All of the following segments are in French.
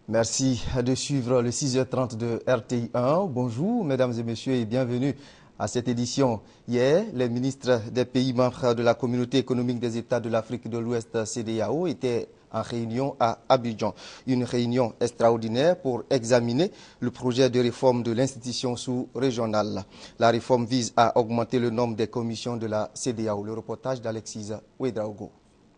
Merci de suivre le 6h30 de RTI1. Bonjour mesdames et messieurs et bienvenue à cette édition. Hier, les ministres des pays membres de la Communauté économique des États de l'Afrique de l'Ouest CEDEAO étaient en réunion à Abidjan. Une réunion extraordinaire pour examiner le projet de réforme de l'institution sous-régionale. La réforme vise à augmenter le nombre des commissions de la CEDEAO. Le reportage d'Alexis Ouedraogo.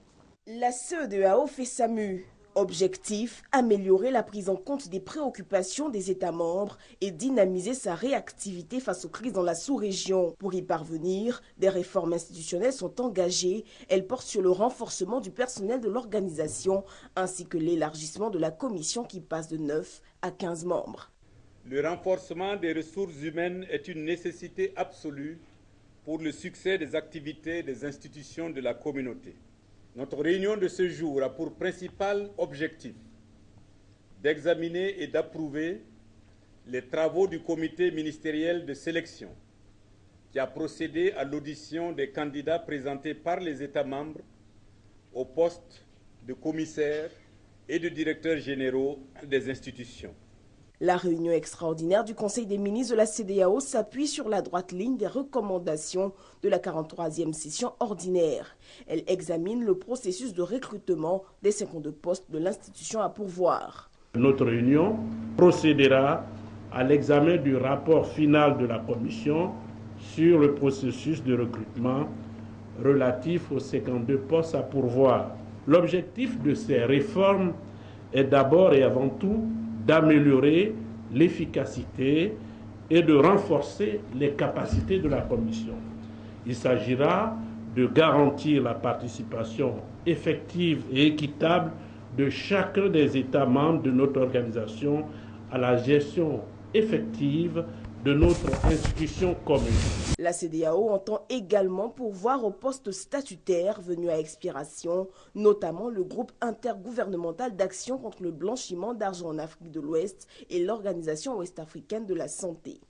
La CEDEAO fait sa mue. Objectif, améliorer la prise en compte des préoccupations des États membres et dynamiser sa réactivité face aux crises dans la sous-région. Pour y parvenir, des réformes institutionnelles sont engagées. Elles portent sur le renforcement du personnel de l'organisation ainsi que l'élargissement de la commission qui passe de 9 à 15 membres. Le renforcement des ressources humaines est une nécessité absolue pour le succès des activités des institutions de la communauté. Notre réunion de ce jour a pour principal objectif d'examiner et d'approuver les travaux du comité ministériel de sélection qui a procédé à l'audition des candidats présentés par les États membres au poste de commissaire et de directeurs généraux des institutions. La réunion extraordinaire du Conseil des ministres de la CEDEAO s'appuie sur la droite ligne des recommandations de la 43e session ordinaire. Elle examine le processus de recrutement des 52 postes de l'institution à pourvoir. Notre réunion procédera à l'examen du rapport final de la Commission sur le processus de recrutement relatif aux 52 postes à pourvoir. L'objectif de ces réformes est d'abord et avant tout d'améliorer l'efficacité et de renforcer les capacités de la Commission. Il s'agira de garantir la participation effective et équitable de chacun des États membres de notre organisation à la gestion effective de notre institution commune. La CEDEAO entend également pourvoir aux postes statutaires venus à expiration, notamment le groupe intergouvernemental d'action contre le blanchiment d'argent en Afrique de l'Ouest et l'Organisation ouest-africaine de la santé.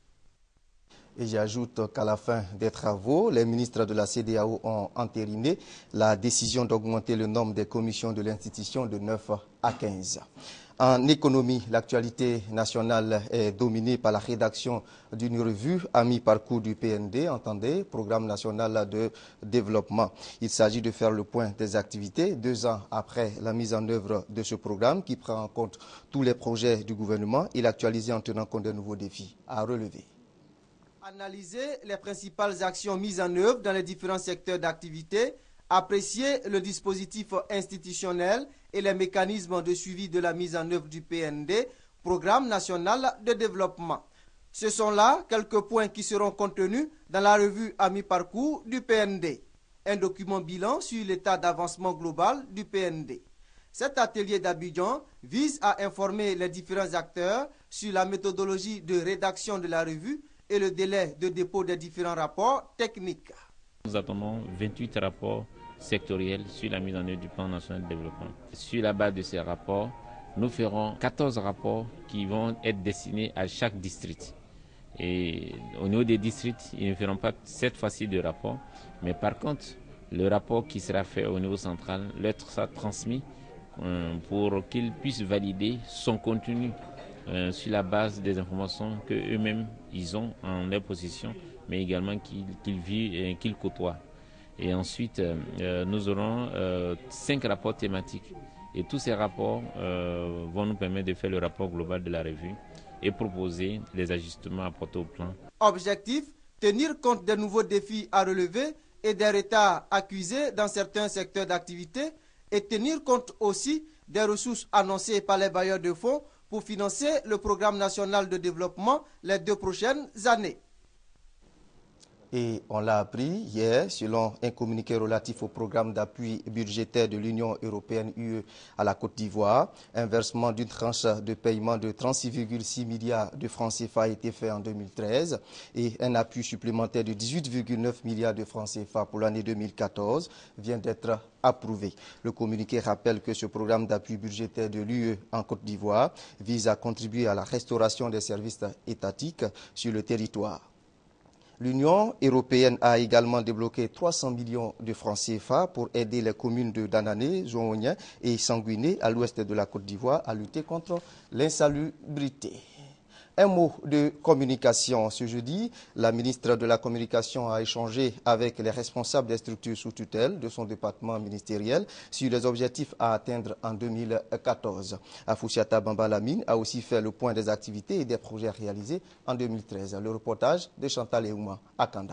Et j'ajoute qu'à la fin des travaux, les ministres de la CEDEAO ont entériné la décision d'augmenter le nombre des commissions de l'institution de 9 à 15. En économie, l'actualité nationale est dominée par la rédaction d'une revue à mi-parcours du PND, entendez, Programme national de développement. Il s'agit de faire le point des activités 2 ans après la mise en œuvre de ce programme qui prend en compte tous les projets du gouvernement et l'actualiser en tenant compte des nouveaux défis à relever. Analyser les principales actions mises en œuvre dans les différents secteurs d'activité, apprécier le dispositif institutionnel et les mécanismes de suivi de la mise en œuvre du PND, Programme national de développement. Ce sont là quelques points qui seront contenus dans la revue à mi-parcours du PND, un document bilan sur l'état d'avancement global du PND. Cet atelier d'Abidjan vise à informer les différents acteurs sur la méthodologie de rédaction de la revue et le délai de dépôt des différents rapports techniques. Nous attendons 28 rapports sectoriels sur la mise en œuvre du plan national de développement. Sur la base de ces rapports, nous ferons 14 rapports qui vont être destinés à chaque district. Et au niveau des districts, ils ne feront pas cette fois-ci de rapport, mais par contre, le rapport qui sera fait au niveau central leur sera transmis pour qu'ils puissent valider son contenu sur la base des informations qu'eux-mêmes ils ont en leur possession, mais également qu'ils côtoient. Et ensuite, nous aurons 5 rapports thématiques. Et tous ces rapports vont nous permettre de faire le rapport global de la revue et proposer les ajustements apportés au plan. Objectif, tenir compte des nouveaux défis à relever et des retards accusés dans certains secteurs d'activité et tenir compte aussi des ressources annoncées par les bailleurs de fonds pour financer le programme national de développement les 2 prochaines années. Et on l'a appris hier, selon un communiqué relatif au programme d'appui budgétaire de l'Union européenne UE à la Côte d'Ivoire, un versement d'une tranche de paiement de 36,6 milliards de francs CFA a été fait en 2013 et un appui supplémentaire de 18,9 milliards de francs CFA pour l'année 2014 vient d'être approuvé. Le communiqué rappelle que ce programme d'appui budgétaire de l'UE en Côte d'Ivoire vise à contribuer à la restauration des services étatiques sur le territoire. L'Union européenne a également débloqué 300 millions de francs CFA pour aider les communes de Danané, Zouaonien et Sanguiné à l'ouest de la Côte d'Ivoire à lutter contre l'insalubrité. Un mot de communication. Ce jeudi, la ministre de la Communication a échangé avec les responsables des structures sous tutelle de son département ministériel sur les objectifs à atteindre en 2014. Afoussiata Bamba Lamine a aussi fait le point des activités et des projets réalisés en 2013. Le reportage de Chantal Eouma à Kanda.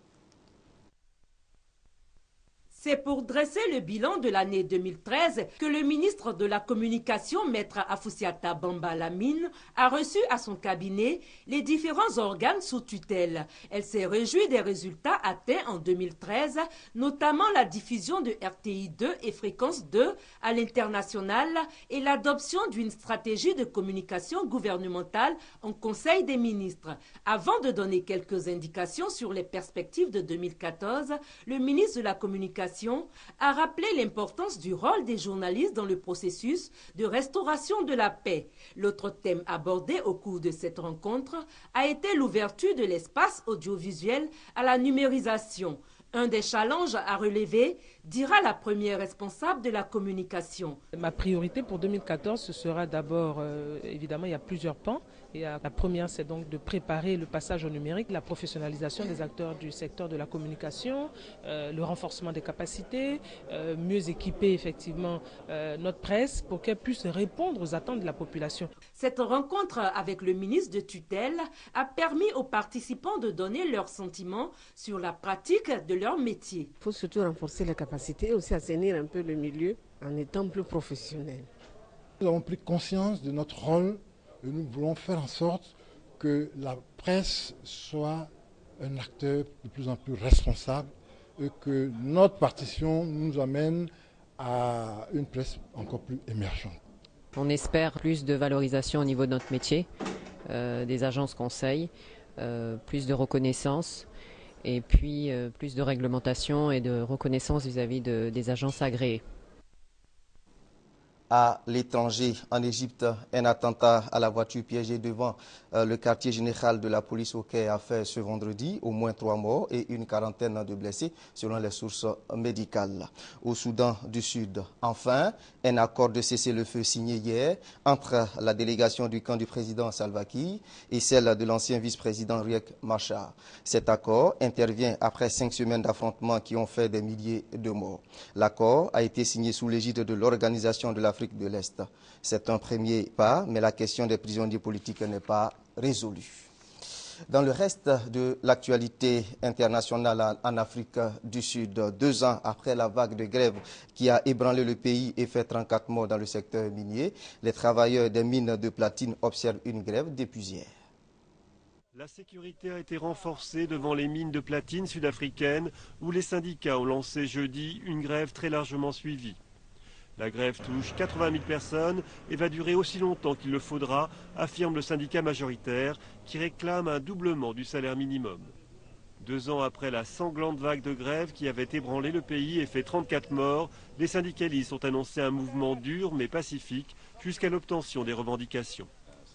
C'est pour dresser le bilan de l'année 2013 que le ministre de la Communication, Maître Afoussiata Bamba Lamine, a reçu à son cabinet les différents organes sous tutelle. Elle s'est réjouie des résultats atteints en 2013, notamment la diffusion de RTI 2 et Fréquence 2 à l'international et l'adoption d'une stratégie de communication gouvernementale en Conseil des ministres. Avant de donner quelques indications sur les perspectives de 2014, le ministre de la Communication a rappelé l'importance du rôle des journalistes dans le processus de restauration de la paix. L'autre thème abordé au cours de cette rencontre a été l'ouverture de l'espace audiovisuel à la numérisation. Un des challenges à relever, dira la première responsable de la communication. Ma priorité pour 2014, ce sera d'abord, évidemment, il y a plusieurs pans. La première, c'est donc de préparer le passage au numérique, la professionnalisation des acteurs du secteur de la communication, le renforcement des capacités, mieux équiper effectivement notre presse pour qu'elle puisse répondre aux attentes de la population. Cette rencontre avec le ministre de tutelle a permis aux participants de donner leurs sentiments sur la pratique de leur métier. Il faut surtout renforcer les capacités et aussi assainir un peu le milieu en étant plus professionnel. Nous avons pris conscience de notre rôle et nous voulons faire en sorte que la presse soit un acteur de plus en plus responsable et que notre partition nous amène à une presse encore plus émergente. On espère plus de valorisation au niveau de notre métier, des agences conseils, plus de reconnaissance et puis plus de réglementation et de reconnaissance vis-à-vis des agences agréées. À l'étranger, en Égypte, un attentat à la voiture piégée devant le quartier général de la police au Caire a fait ce vendredi au moins 3 morts et une quarantaine de blessés selon les sources médicales. Au Soudan du Sud, enfin, un accord de cessez-le-feu signé hier entre la délégation du camp du président Salva Kiir et celle de l'ancien vice-président Riek Machar. Cet accord intervient après 5 semaines d'affrontements qui ont fait des milliers de morts. L'accord a été signé sous l'égide de l'Organisation de l'Afrique de l'Est. C'est un premier pas, mais la question des prisonniers politiques n'est pas résolue. Dans le reste de l'actualité internationale en Afrique du Sud, 2 ans après la vague de grève qui a ébranlé le pays et fait 34 morts dans le secteur minier, les travailleurs des mines de platine observent une grève depuis hier. La sécurité a été renforcée devant les mines de platine sud-africaines où les syndicats ont lancé jeudi une grève très largement suivie. La grève touche 80 000 personnes et va durer aussi longtemps qu'il le faudra, affirme le syndicat majoritaire qui réclame un doublement du salaire minimum. 2 ans après la sanglante vague de grève qui avait ébranlé le pays et fait 34 morts, les syndicalistes ont annoncé un mouvement dur mais pacifique jusqu'à l'obtention des revendications.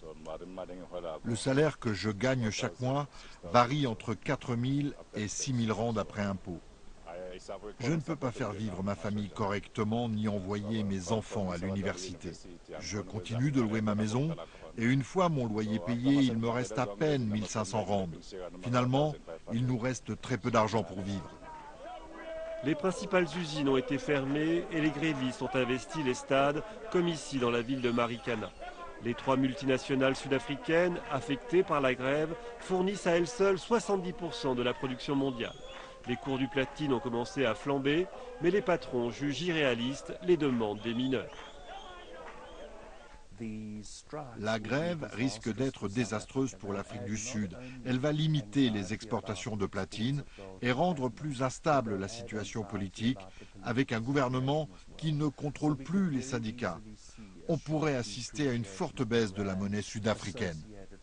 Le salaire que je gagne chaque mois varie entre 4 000 et 6 000 rands d'après impôt. Je ne peux pas faire vivre ma famille correctement ni envoyer mes enfants à l'université. Je continue de louer ma maison et une fois mon loyer payé, il me reste à peine 1500 rands. Finalement, il nous reste très peu d'argent pour vivre. Les principales usines ont été fermées et les grévistes ont investi les stades, comme ici dans la ville de Marikana. Les 3 multinationales sud-africaines affectées par la grève fournissent à elles seules 70% de la production mondiale. Les cours du platine ont commencé à flamber, mais les patrons jugent irréalistes les demandes des mineurs. La grève risque d'être désastreuse pour l'Afrique du Sud. Elle va limiter les exportations de platine et rendre plus instable la situation politique avec un gouvernement qui ne contrôle plus les syndicats. On pourrait assister à une forte baisse de la monnaie sud-africaine.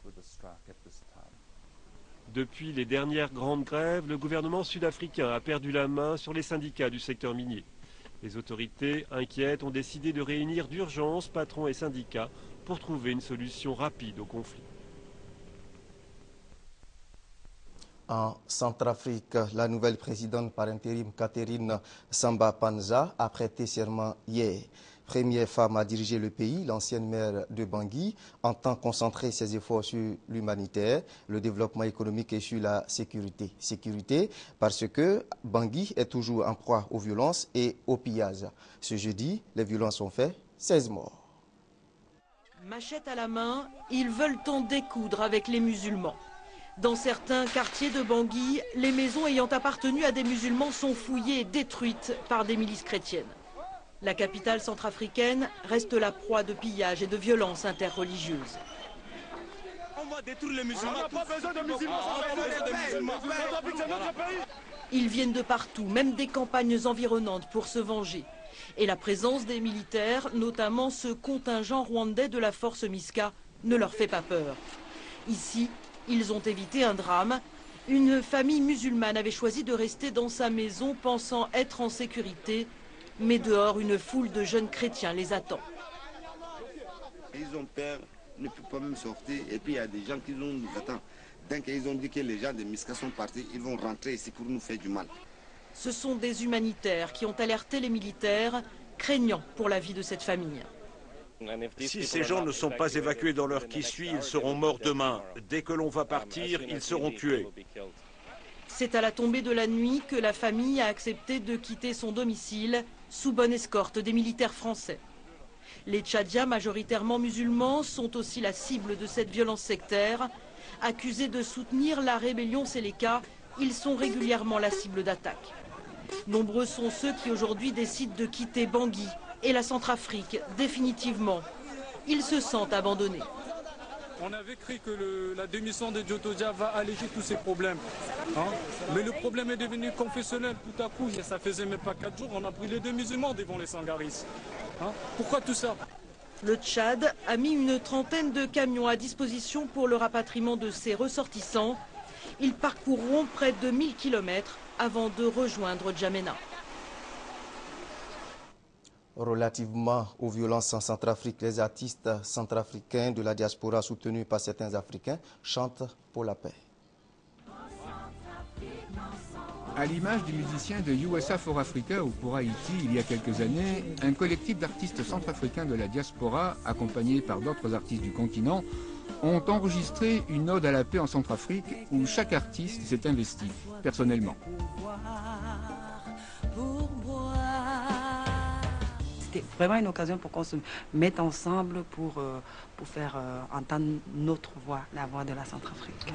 Depuis les dernières grandes grèves, le gouvernement sud-africain a perdu la main sur les syndicats du secteur minier. Les autorités, inquiètes, ont décidé de réunir d'urgence patrons et syndicats pour trouver une solution rapide au conflit. En Centrafrique, la nouvelle présidente par intérim Catherine Samba-Panza a prêté serment hier. Première femme à diriger le pays, l'ancienne maire de Bangui entend concentrer ses efforts sur l'humanitaire, le développement économique et sur la sécurité. Sécurité parce que Bangui est toujours en proie aux violences et aux pillages. Ce jeudi, les violences ont fait 16 morts. Machette à la main, ils veulent en découdre avec les musulmans. Dans certains quartiers de Bangui, les maisons ayant appartenu à des musulmans sont fouillées et détruites par des milices chrétiennes. La capitale centrafricaine reste la proie de pillages et de violences interreligieuses. On va détruire les musulmans. On n'a pas besoin de musulmans. Ils viennent de partout, même des campagnes environnantes pour se venger. Et la présence des militaires, notamment ce contingent rwandais de la force MISCA, ne leur fait pas peur. Ici, ils ont évité un drame. Une famille musulmane avait choisi de rester dans sa maison pensant être en sécurité. Mais dehors, une foule de jeunes chrétiens les attend. Ils ont peur, ne peuvent pas même sortir. Et puis il y a des gens qui nous attendent. Dès qu'ils ont dit que les gens de MISCA sont partis, ils vont rentrer ici pour nous faire du mal. Ce sont des humanitaires qui ont alerté les militaires, craignant pour la vie de cette famille. Si ces gens ne sont pas évacués dans l'heure qui suit, ils seront morts demain. Dès que l'on va partir, ils seront tués. C'est à la tombée de la nuit que la famille a accepté de quitter son domicile sous bonne escorte des militaires français. Les Tchadiens, majoritairement musulmans, sont aussi la cible de cette violence sectaire. Accusés de soutenir la rébellion Séléka, ils sont régulièrement la cible d'attaques. Nombreux sont ceux qui aujourd'hui décident de quitter Bangui et la Centrafrique définitivement. Ils se sentent abandonnés. On avait cru que la démission de Jotodia va alléger tous ces problèmes. Mais le problème est devenu confessionnel tout à coup. Ça faisait même pas 4 jours, on a pris les 2 musulmans devant les Sangaris. Pourquoi tout ça? Le Tchad a mis une trentaine de camions à disposition pour le rapatriement de ses ressortissants. Ils parcourront près de 1000 km avant de rejoindre Djamena. Relativement aux violences en Centrafrique, les artistes centrafricains de la diaspora soutenus par certains Africains chantent pour la paix. À l'image du musicien de USA for Africa ou pour Haïti il y a quelques années, un collectif d'artistes centrafricains de la diaspora, accompagnés par d'autres artistes du continent, ont enregistré une ode à la paix en Centrafrique où chaque artiste s'est investi personnellement. C'était vraiment une occasion pour qu'on se mette ensemble pour faire entendre notre voix, la voix de la Centrafrique.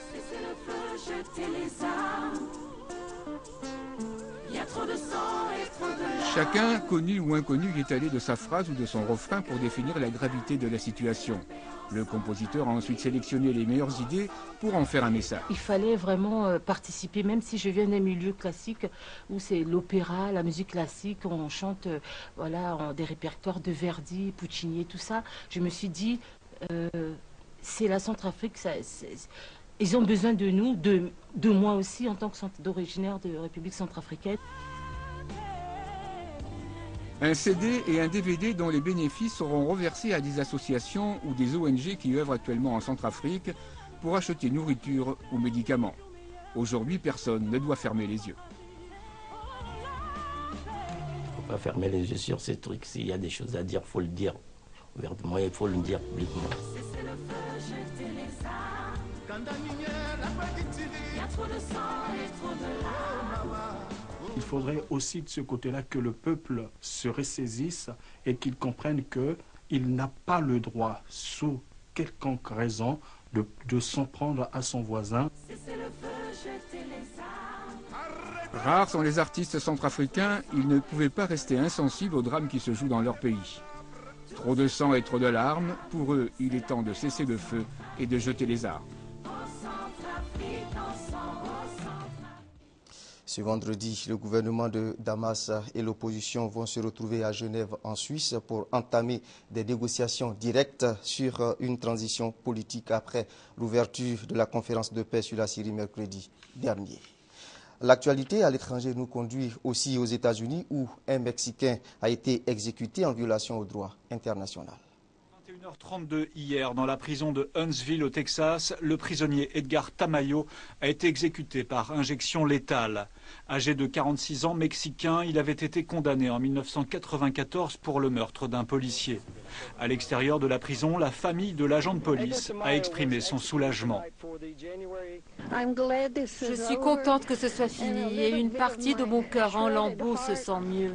Chacun, connu ou inconnu, y est allé de sa phrase ou de son refrain pour définir la gravité de la situation. Le compositeur a ensuite sélectionné les meilleures idées pour en faire un message. Il fallait vraiment participer, même si je viens d'un milieu classique où c'est l'opéra, la musique classique, on chante des répertoires de Verdi, Puccini et tout ça. Je me suis dit, c'est la Centrafrique, ils ont besoin de nous, de moi aussi en tant qu'originaire de République centrafricaine. Un CD et un DVD dont les bénéfices seront reversés à des associations ou des ONG qui œuvrent actuellement en Centrafrique pour acheter nourriture ou médicaments. Aujourd'hui, personne ne doit fermer les yeux. Il ne faut pas fermer les yeux sur ces trucs. S'il y a des choses à dire, il faut le dire ouvertement, il faut le dire publiquement. Il faudrait aussi de ce côté-là que le peuple se ressaisisse et qu'il comprenne qu'il n'a pas le droit, sous quelconque raison, de s'en prendre à son voisin. Rares sont les artistes centrafricains, ils ne pouvaient pas rester insensibles au drame qui se joue dans leur pays. Trop de sang et trop de larmes, pour eux, il est temps de cesser le feu et de jeter les armes. Ce vendredi, le gouvernement de Damas et l'opposition vont se retrouver à Genève en Suisse pour entamer des négociations directes sur une transition politique après l'ouverture de la conférence de paix sur la Syrie mercredi dernier. L'actualité à l'étranger nous conduit aussi aux États-Unis où un Mexicain a été exécuté en violation au droit international. 1h32 hier, dans la prison de Huntsville au Texas, le prisonnier Edgar Tamayo a été exécuté par injection létale. Âgé de 46 ans, mexicain, il avait été condamné en 1994 pour le meurtre d'un policier. À l'extérieur de la prison, la famille de l'agent de police a exprimé son soulagement. Je suis contente que ce soit fini et une partie de mon cœur en lambeaux se sent mieux.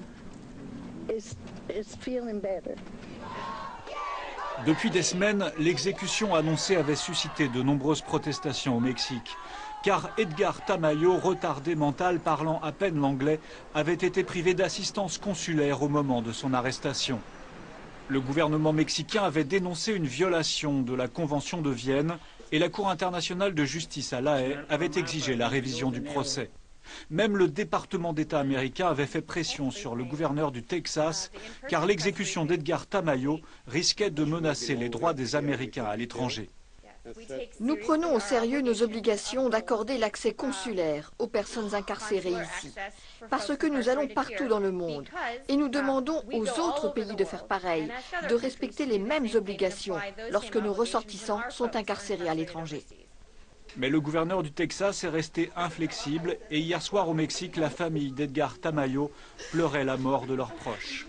Depuis des semaines, l'exécution annoncée avait suscité de nombreuses protestations au Mexique. Car Edgar Tamayo, retardé mental parlant à peine l'anglais, avait été privé d'assistance consulaire au moment de son arrestation. Le gouvernement mexicain avait dénoncé une violation de la Convention de Vienne et la Cour internationale de justice à La Haye avait exigé la révision du procès. Même le département d'État américain avait fait pression sur le gouverneur du Texas, car l'exécution d'Edgar Tamayo risquait de menacer les droits des Américains à l'étranger. Nous prenons au sérieux nos obligations d'accorder l'accès consulaire aux personnes incarcérées ici, parce que nous allons partout dans le monde et nous demandons aux autres pays de faire pareil, de respecter les mêmes obligations lorsque nos ressortissants sont incarcérés à l'étranger. Mais le gouverneur du Texas est resté inflexible et hier soir au Mexique, la famille d'Edgar Tamayo pleurait la mort de leurs proches.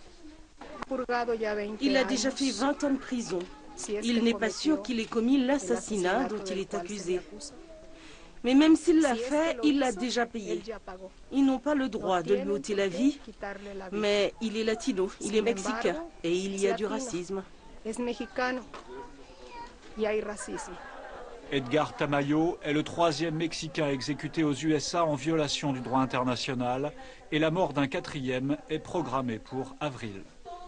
Il a déjà fait 20 ans de prison. Il n'est pas sûr qu'il ait commis l'assassinat dont il est accusé. Mais même s'il l'a fait, il l'a déjà payé. Ils n'ont pas le droit de lui ôter la vie, mais il est latino, il est mexicain et il y a du racisme. Edgar Tamayo est le 3e Mexicain exécuté aux USA en violation du droit international et la mort d'un 4e est programmée pour avril.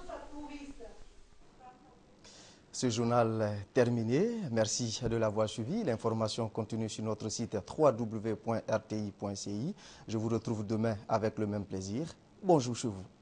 Ce journal est terminé. Merci de l'avoir suivi. L'information continue sur notre site www.rti.ci. Je vous retrouve demain avec le même plaisir. Bonjour chez vous.